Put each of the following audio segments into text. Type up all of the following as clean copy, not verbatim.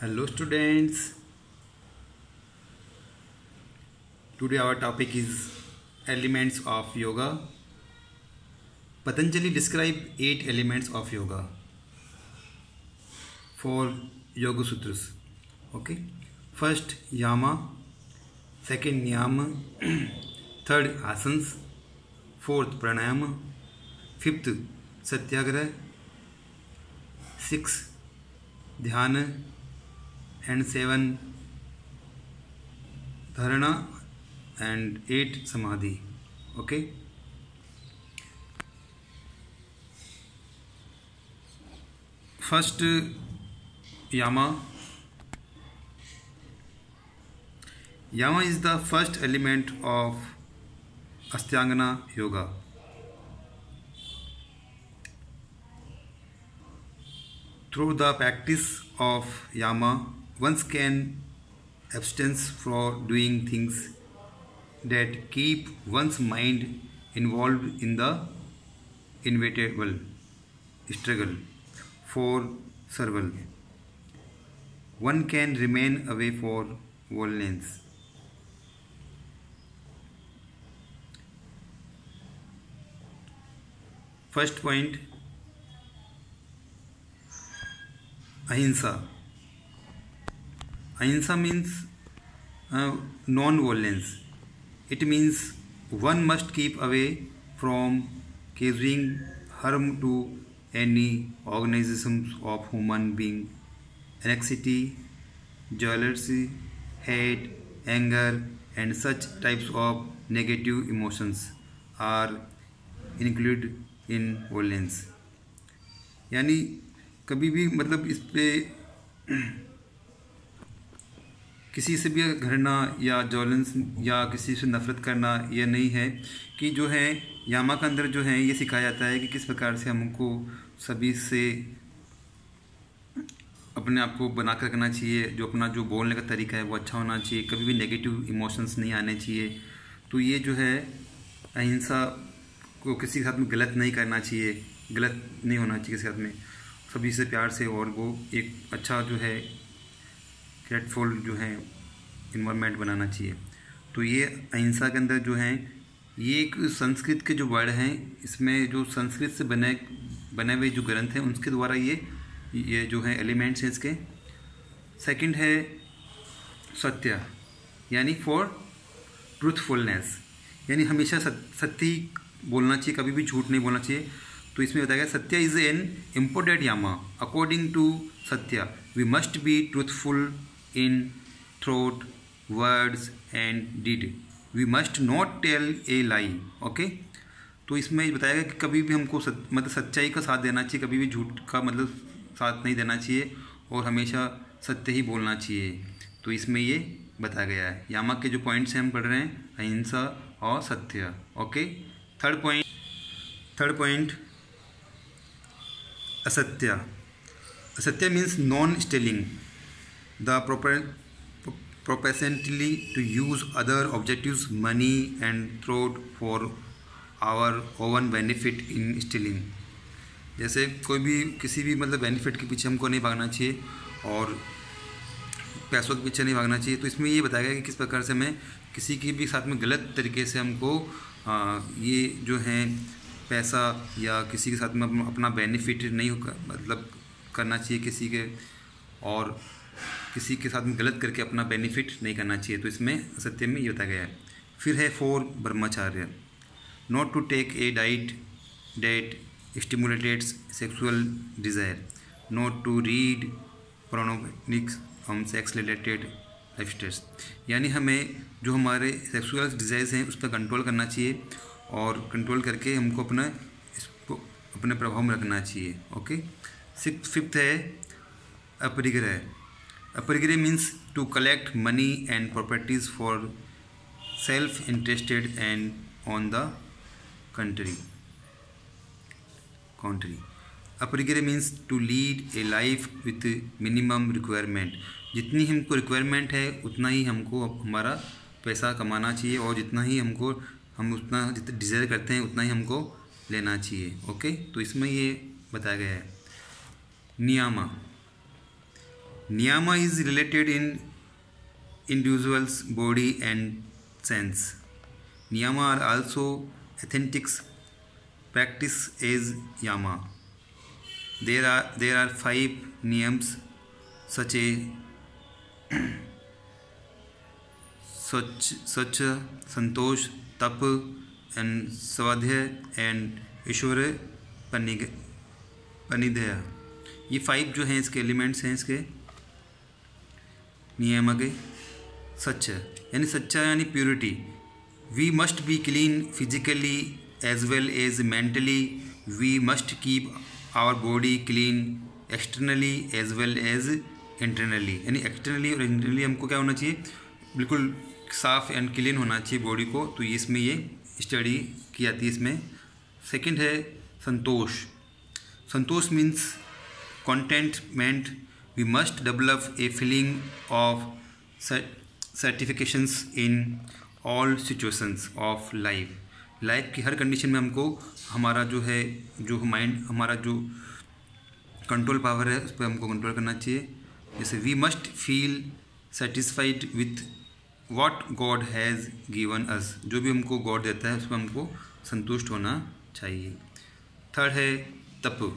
Hello students, today our topic is elements of yoga. Patanjali describe 8 elements of yoga for Yoga Sutras. Okay, first yama, second niyama, third asanas, fourth pranayama, fifth satyagraha, sixth dhyana, and 7 dharana and 8 samadhi. Okay, first yama. Yama is the first element of Ashtangana yoga. Through the practice of yama, one can abstain from doing things that keep one's mind involved in the inevitable struggle for survival. One can remain away from violence. First point, ahimsa. Ahimsa means non-violence. It means one must keep away from causing harm to any organisms of human being. Anxiety, jealousy, hate, anger, and such types of negative emotions are included in violence. यानी कभी भी मतलब इस पे किसी से भी घृणा या जॉलेंस या किसी से नफरत करना यह नहीं है कि जो है यामा के अंदर जो है ये सिखाया जाता है कि किस प्रकार से हमको सभी से अपने आप को बना कर रखना चाहिए, जो अपना जो बोलने का तरीका है वो अच्छा होना चाहिए, कभी भी नेगेटिव इमोशंस नहीं आने चाहिए। तो ये जो है अहिंसा को किसी के साथ में गलत नहीं करना चाहिए, गलत नहीं होना चाहिए किसी के साथ में, सभी से प्यार से और वो एक अच्छा जो है ग्रेटफुल जो है इन्वायरमेंट बनाना चाहिए। तो ये अहिंसा के अंदर जो है ये एक संस्कृत के जो वर्ड हैं, इसमें जो संस्कृत से बने हुए जो ग्रंथ हैं उनके द्वारा ये जो है एलिमेंट्स हैं इसके। सेकंड है सत्य, यानी फॉर ट्रूथफुलनेस, यानी हमेशा सत्य ही बोलना चाहिए, कभी भी झूठ नहीं बोलना चाहिए। तो इसमें बताया गया satya is an important yama. According to satya we must be truthful in thought, words and deed. We must not tell a lie. Okay, तो इसमें बताया गया कि कभी भी हमको मतलब सच्चाई का साथ देना चाहिए, कभी भी झूठ का मतलब साथ नहीं देना चाहिए और हमेशा सत्य ही बोलना चाहिए। तो इसमें ये बताया गया है। यामा के जो पॉइंट्स हैं हम पढ़ रहे हैं, अहिंसा और सत्य। Okay, third point asatya. Asatya means non stealing, the propensity to use other objectives, money and thought for our own benefit in stealing। जैसे कोई भी किसी भी मतलब बेनिफिट के पीछे हमको नहीं भागना चाहिए और पैसों के पीछे नहीं भागना चाहिए। तो इसमें ये बताया गया कि किस प्रकार से हमें किसी के भी साथ में गलत तरीके से हमको ये जो है पैसा या किसी के साथ में अपना बेनिफिट नहीं मतलब करना चाहिए किसी के, और किसी के साथ में गलत करके अपना बेनिफिट नहीं करना चाहिए। तो इसमें सत्य में ये बताया गया है। फिर है four brahmacharya, not to take a diet that stimulates sexual desire, not to read pornographics from sex related lifestyles, यानी हमें जो हमारे सेक्सुअल डिज़ायर्स हैं उस पर कंट्रोल करना चाहिए और कंट्रोल करके हमको इसको अपने प्रभाव में रखना चाहिए। ओके, फिफ्थ है aparigraha. Aparigraha means to collect money and properties for self interested and on the country. Aparigraha means to lead a life with minimum requirement. जितनी हमको रिक्वायरमेंट है उतना ही हमको हमारा पैसा कमाना चाहिए और जितना ही हम उतना जितना डिज़ायर करते हैं उतना ही हमको लेना चाहिए। ओके, तो इसमें ये बताया गया है। नियामा, Niyama is related in individual's body and sense. Niyama are also authentic practice as yama. There are 5 niyams such संतोष, तप and स्वाध्याय and ईश्वर पनिधेय. ये 5 जो हैं इसके एलिमेंट्स हैं इसके नियम के. सच यानी सच्चा यानी purity. We must be clean physically as well as mentally. We must keep our body clean externally as well as internally. यानी एक्सटर्नली और इंटरनली हमको क्या होना चाहिए, बिल्कुल साफ एंड क्लीन होना चाहिए बॉडी को. तो इसमें ये स्टडी की जाती है इसमें. सेकंड है santosh. Santosh means contentment. We must develop a feeling of satisfactions in all situations of life. Life की हर कंडीशन में हमको हमारा जो है जो माइंड हमारा जो कंट्रोल पावर है उस पर हमको कंट्रोल करना चाहिए. जैसे we must feel satisfied with what God has given us. जो भी हमको गॉड देता है उस पर हमको संतुष्ट होना चाहिए. थर्ड है तप.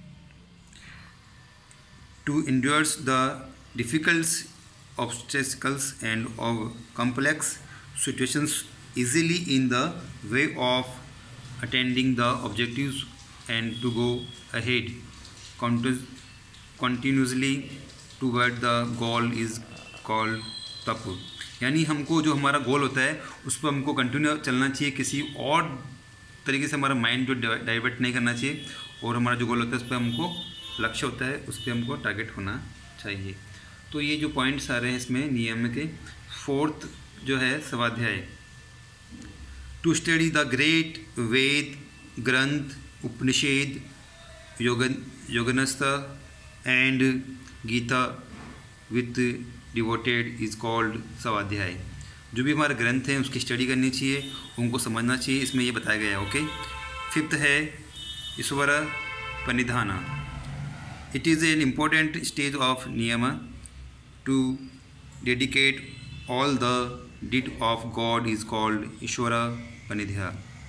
To endure the difficult obstacles and of complex situations easily in the way of attaining the objectives and to go ahead continuously toward the goal is called तप. यानी हमको जो हमारा गोल होता है उस पर हमको कंटिन्यू चलना चाहिए. किसी और तरीके से हमारा माइंड जो डाइवर्ट नहीं करना चाहिए. और हमारा जो गोल होता है उस पर हमको लक्ष्य होता है उस पर हमको टारगेट होना चाहिए. तो ये जो पॉइंट्स आ रहे हैं इसमें नियम के. फोर्थ जो है swadhyaya. To study the great Veda granth Upanishad योगनस्थ and Gita with devoted is called swadhyaya. जो भी हमारे ग्रंथ हैं उसकी स्टडी करनी चाहिए, उनको समझना चाहिए. इसमें ये बताया गया है. ओके. फिफ्थ है ईश्वर पनिधाना. It is an important stage of niyama to dedicate all the deed of God is called Ishvara Panidhya.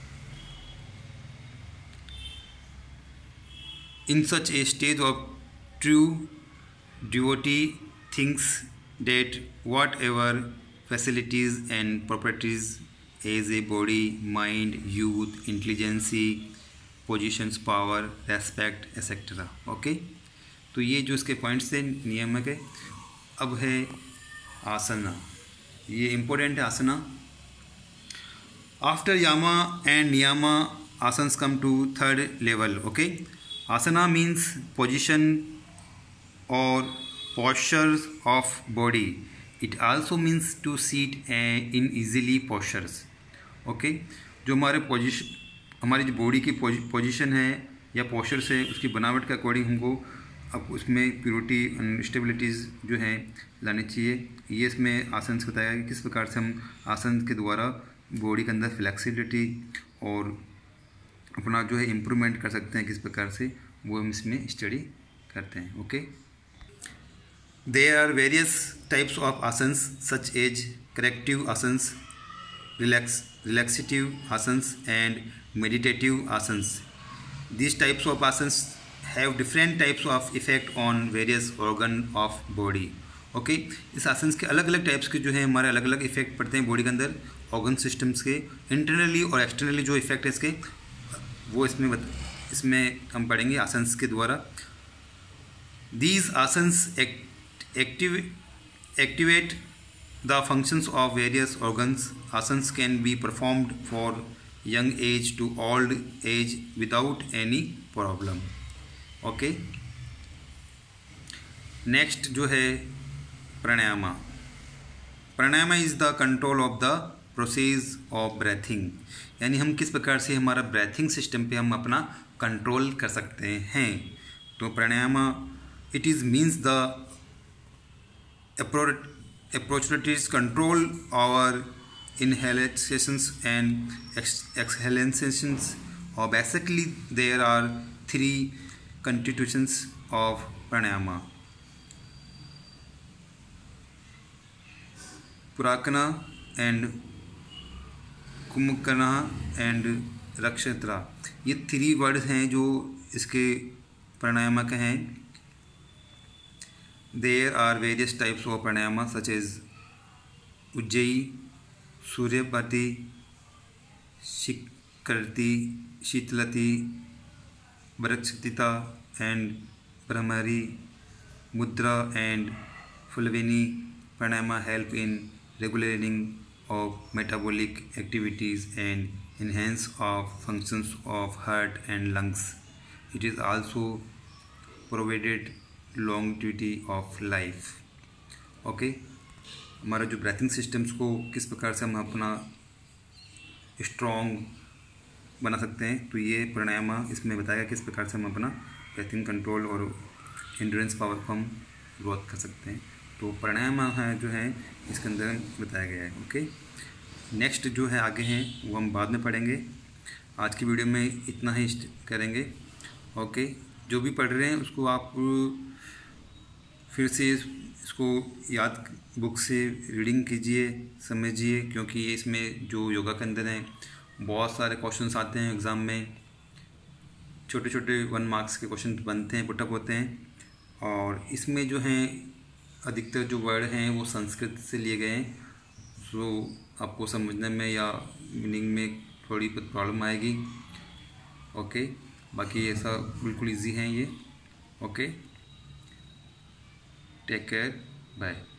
In such a stage of true devotee thinks that whatever facilities and properties as a body, mind, youth, intelligence, positions, power, respect, etc. Okay. तो ये जो इसके points थे नियम के. अब है आसना. ये इम्पोर्टेंट है asana. After yama and niyama asanas come to third level. Okay. Asana means position और postures of body. It also means to sit in easily postures. Okay. जो हमारी जो बॉडी की पोजिशन है या पोस्चर्स है उसकी बनावट के अकॉर्डिंग हमको अब उसमें प्योरिटी एंड स्टेबिलिटीज़ जो हैं लानी चाहिए. ये इसमें आसन से बताया कि किस प्रकार से हम आसन के द्वारा बॉडी के अंदर फ्लेक्सिबिलिटी और अपना जो है इम्प्रूवमेंट कर सकते हैं. किस प्रकार से वो हम इसमें स्टडी करते हैं. Okay. There are various types of asanas such as corrective asanas, relaxative asanas and meditative asanas. These types of asanas have different types of effect on various organ of body. Okay. इस आसन्स के अलग अलग टाइप्स के जो है हमारे अलग अलग इफेक्ट पड़ते हैं बॉडी के अंदर ऑर्गन सिस्टम्स के. इंटरनली और एक्सटर्नली जो इफेक्ट है इसके वो इसमें हम पढ़ेंगे आसन्स के द्वारा. These asanas activate the functions of various organs. Asanas can be performed for young age to old age without any problem. Okay. Next जो है pranayama. Pranayama is the control of the process of breathing. यानी हम किस प्रकार से हमारा breathing system पे हम अपना कंट्रोल कर सकते हैं. तो pranayama it is means the approaches control our inhalations and exhalations. Or basically there are 3 constitutions of pranayama. Puraka and kumbhaka and रक्षत्रा, ये 3 वर्ड्स हैं जो इसके प्राणायामक हैं। There are various types of pranayama such as ujjayi, suryabhedi, sitkari, sheetali, बृहस्पतिता एंड ब्रह्मरी, मुद्रा एंड फुलवेनी। Pranayama help in regulating of metabolic activities and enhance of functions of heart and lungs. It is also provided longevity of life. Okay, हमारा जो breathing systems को किस प्रकार से हम अपना स्ट्रॉन्ग बना सकते हैं, तो ये प्राणायाम इसमें बताया किस प्रकार से हम अपना ब्रीथिंग कंट्रोल और एंड्योरेंस पावर को हम ग्रोथ कर सकते हैं। तो प्राणायाम है जो है इसके अंदर बताया गया है। ओके, नेक्स्ट जो है आगे हैं वो हम बाद में पढ़ेंगे। आज की वीडियो में इतना ही करेंगे। ओके, जो भी पढ़ रहे हैं उसको आप फिर से इसको याद बुक से रीडिंग कीजिए, समझिए, क्योंकि ये इसमें जो योगा के अंदर हैं बहुत सारे क्वेश्चंस आते हैं एग्ज़ाम में। छोटे छोटे 1 मार्क्स के क्वेश्चन बनते हैं, पुटअप होते हैं, और इसमें जो हैं अधिकतर जो वर्ड हैं वो संस्कृत से लिए गए हैं। सो आपको समझने में या मीनिंग में थोड़ी प्रॉब्लम आएगी। ओके, बाकी ऐसा बिल्कुल इजी है ये। Okay, take care, bye.